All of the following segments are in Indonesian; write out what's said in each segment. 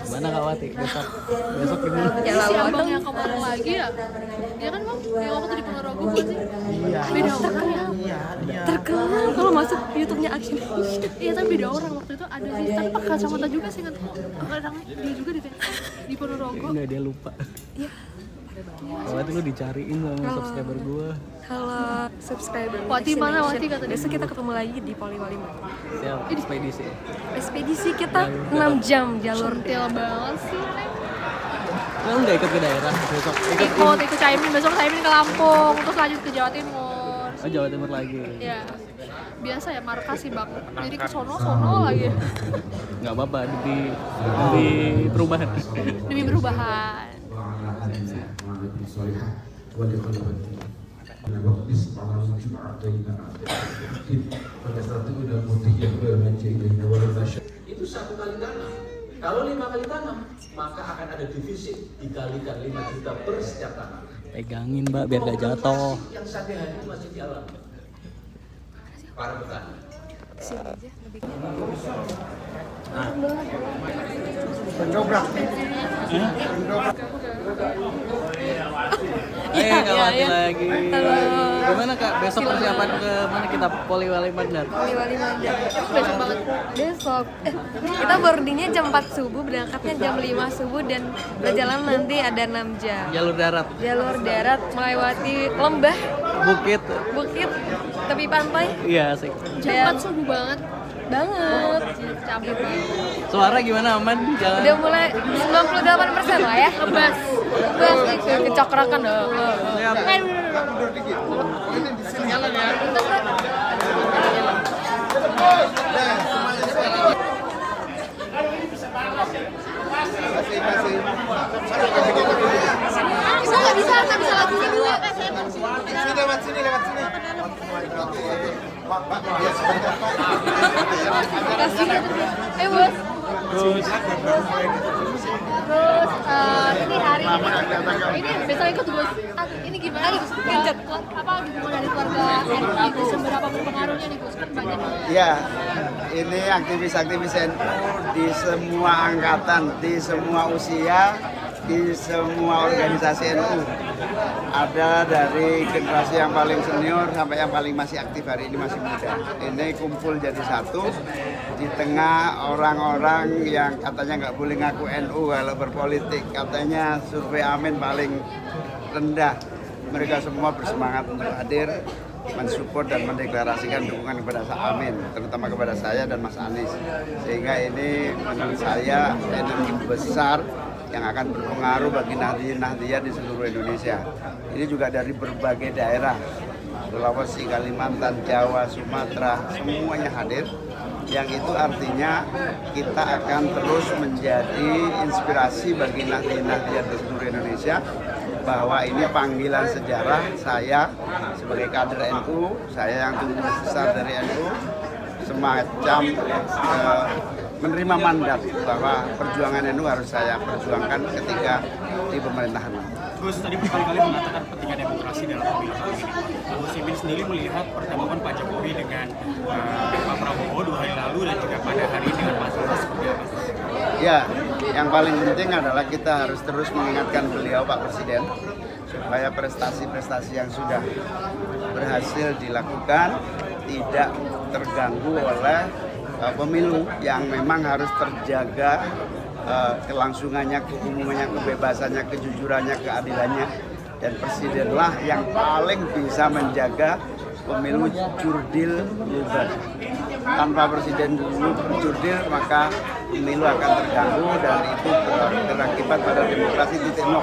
Gimana Kak Wati? Besok gimana? Ya si abang yang kemarin lagi ya? Dia kan bang, yang waktu di Ponorogo bukan sih? Iya. Beda orang ya? Terkenal kalau masuk YouTube-nya Action. Iya tapi beda orang waktu itu ada sih, tapi pakai kacamata juga sih kan? Orangnya dia juga di Ponorogo. Enggak, dia lupa. Iya. Kak Wati lu dicariin sama subscriber gua. Halo subscriber. Wati mana Wati kata dia? Besok kita ketemu lagi di Poli Wali. Siap, ekspedisi. Ekspedisi kita 6 jam jalur. Sentil banget sih, Neng. Lu nggak ikut ke daerah besok? Ikut Caimin, besok Caimin ke Lampung, terus lanjut ke Jawa Timur. Oh, Jawa Timur lagi. Iya. Biasa ya markas sih bang, jadi ke sono lagi. Nggak apa-apa, demi perubahan. Demi perubahan. Itu 1 kali tanam. Kalau 5 kali tanam, maka akan ada defisit dikalikan 5 juta per setiap tanam. Pegangin Mbak biar gak jatuh. Yang sehari-hari masih dialami para petani. Sini aja lebih. Kak Wati iya. lagi. Halo. Gimana Kak? Besok persiapan ke mana kita? Poli Wali Mandar. Poli Wali Mandar. Besok banget. Besok kita boardingnya jam 4 subuh, berangkatnya jam 5 subuh dan berjalan nanti ada 6 jam. Jalur darat. Jalur darat melewati lembah, Bukit. bukit, tepi pantai. Iya asik. Jam 4 subuh banget. Banget. Cabut banget. Suara gimana aman? Jalan. Udah mulai 98% lah ya. Ngebas. Bas itu kecokrakan dah. Siap. Nggak bisa lagunya dulu. Lewat sini. Bos. Terus Ini hari ini besok ikut Gus. Ini gimana nih Gus? Kencet. Apa dukungan dari keluarga NU itu seberapa berpengaruhnya nih Gus? Kan banyak. Ya, ini aktivis-aktivis NU di semua angkatan, di semua usia, di semua organisasi NU. Ada dari generasi yang paling senior sampai yang paling masih aktif hari ini masih muda. Ini kumpul jadi satu di tengah orang-orang yang katanya nggak boleh ngaku NU kalau berpolitik. Katanya survei Amin paling rendah. Mereka semua bersemangat untuk hadir, mensupport dan mendeklarasikan dukungan kepada Amin, terutama kepada saya dan Mas Anies. Sehingga ini menurut saya energi besar yang akan berpengaruh bagi nahdien-nahdien di seluruh Indonesia. Ini juga dari berbagai daerah, Sulawesi, Kalimantan, Jawa, Sumatera, semuanya hadir. Yang itu artinya kita akan terus menjadi inspirasi bagi nahdien-nahdien di seluruh Indonesia, bahwa ini panggilan sejarah saya sebagai kader NU, saya yang tumbuh besar dari NU, semacam menerima mandat bahwa perjuangan NU harus saya perjuangkan ketika di pemerintahan. Gus tadi berkali-kali mengatakan pentingnya demokrasi dalam pemilu kali ini. Gus Imin sendiri melihat pertemuan Pak Jokowi dengan Pak Prabowo 2 hari lalu dan juga pada hari ini dengan Mas Anies seperti apa? Ya, yang paling penting adalah kita harus terus mengingatkan beliau Pak Presiden supaya prestasi-prestasi yang sudah berhasil dilakukan tidak terganggu oleh pemilu yang memang harus terjaga kelangsungannya, keumumannya, kebebasannya, kejujurannya, keadilannya, dan presidenlah yang paling bisa menjaga pemilu jurdil bebas. Tanpa presiden dulu jurdil maka pemilu akan terganggu dan itu berakibat pada demokrasi titik nol.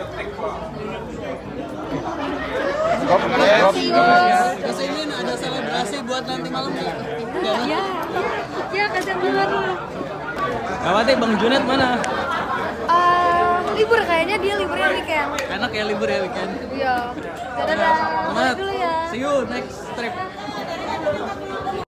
Gus Imin ada selebrasi buat nanti malam nggak? Ya kasihan banget. Kak Wati, Bang Junet mana? Libur kayaknya, dia liburnya weekend. Enak ya libur ya weekend. Iya. Dadah. Semangat. Dulu ya. See you next trip.